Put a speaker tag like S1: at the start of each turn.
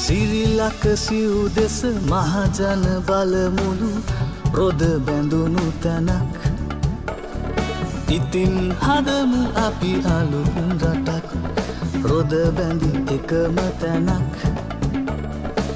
S1: සිරිලක සිව් දෙස මහජන බලමුණු රොද බැඳුණු තැනක් ඉතින් හදමු අපි අලුත් රටක් රොද බැඳි එකම තැනක්